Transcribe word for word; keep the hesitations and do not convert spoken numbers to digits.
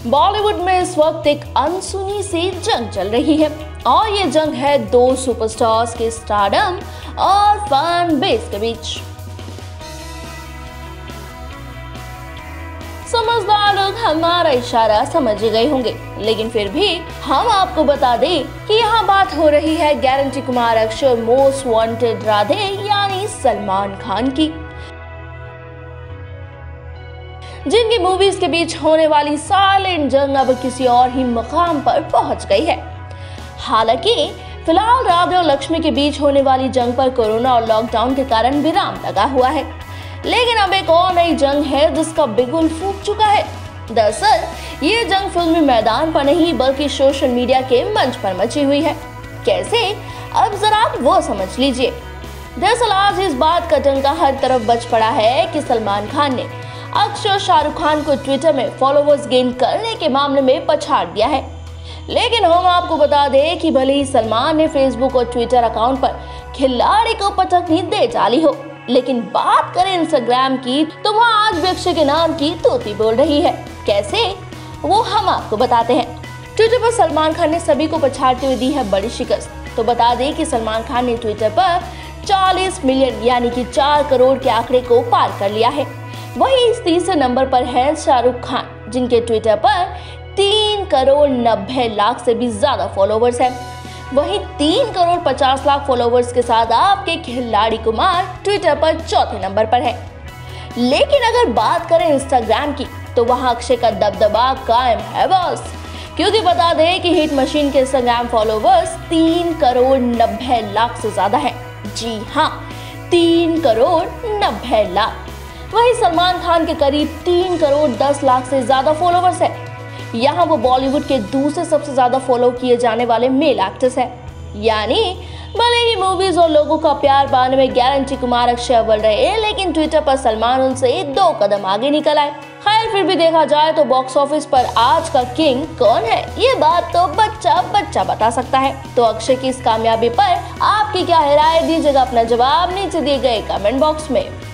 बॉलीवुड में इस वक्त एक अनसुनी सी जंग चल रही है और ये जंग है दो सुपरस्टार्स के स्टारडम और फैन बेस के बीच। समझदार लोग हमारा इशारा समझ गए होंगे, लेकिन फिर भी हम आपको बता दें कि यहाँ बात हो रही है गारंटी कुमार अक्षर मोस्ट वांटेड राधे यानी सलमान खान की, जिनकी मूवीज के बीच होने वाली साइलेंट जंग अब किसी और ही मकाम पर पहुंच गई है। हालांकि फिलहाल राधे और लक्ष्मी के बीच होने वाली जंग पर कोरोना और लॉकडाउन के कारण विराम लगा हुआ है, लेकिन अब एक और नई जंग है जिसका बिगुल फूट चुका है। दरअसल ये जंग फिल्मी मैदान पर नहीं बल्कि सोशल मीडिया के मंच पर मची हुई है। कैसे, अब जरा आप वो समझ लीजिए। दरअसल आज इस बात का डंका हर तरफ बज पड़ा है कि सलमान खान ने अक्षर शाहरुख खान को ट्विटर में फॉलोवर्स गेन करने के मामले में पछाड़ दिया है। लेकिन हम आपको बता दें कि भले ही सलमान ने फेसबुक और ट्विटर अकाउंट पर खिलाड़ी को पटकनी दे डाली हो, लेकिन बात करें इंस्टाग्राम की तो वहाँ आज भी अक्षय के नाम की तोती बोल रही है। कैसे, वो हम आपको बताते हैं। ट्विटर पर सलमान खान ने सभी को पछाड़ते हुए दी है बड़ी शिकस्त। तो बता दें कि सलमान खान ने ट्विटर पर चालीस मिलियन यानी कि चार करोड़ के आंकड़े को पार कर लिया है। वहीं इस तीसरे नंबर पर है शाहरुख खान, जिनके ट्विटर पर तीन करोड़ नब्बे लाख से भी ज्यादा फॉलोवर्स हैं। वहीं तीन करोड़ पचास लाख फॉलोवर्स के साथ आपके खिलाड़ी कुमार ट्विटर पर चौथे नंबर पर है। लेकिन अगर बात करें इंस्टाग्राम की तो वहां अक्षय का दबदबा कायम है बॉस, क्योंकि बता दें कि हिट मशीन के इंस्टाग्राम फॉलोवर्स तीन करोड़ नब्बे लाख से ज्यादा है। जी हाँ, तीन करोड़ नब्बे लाख। वहीं सलमान खान के करीब तीन करोड़ दस लाख से ज्यादा फॉलोवर्स है। यहाँ वो बॉलीवुड के दूसरे सबसे ज्यादा फॉलो किए जाने वाले मेल एक्टर्स है। यानी भले ही मूवीज और लोगों का प्यार पाने में गारंटी कुमार अक्षय अव्वल रहे, लेकिन ट्विटर पर सलमान उनसे दो कदम आगे निकल आए। खैर, फिर भी देखा जाए तो बॉक्स ऑफिस पर आज का किंग कौन है, ये बात तो बच्चा बच्चा बता सकता है। तो अक्षय की इस कामयाबी पर आपकी क्या राय, दीजिएगा अपना जवाब नीचे दिए गए कमेंट बॉक्स में।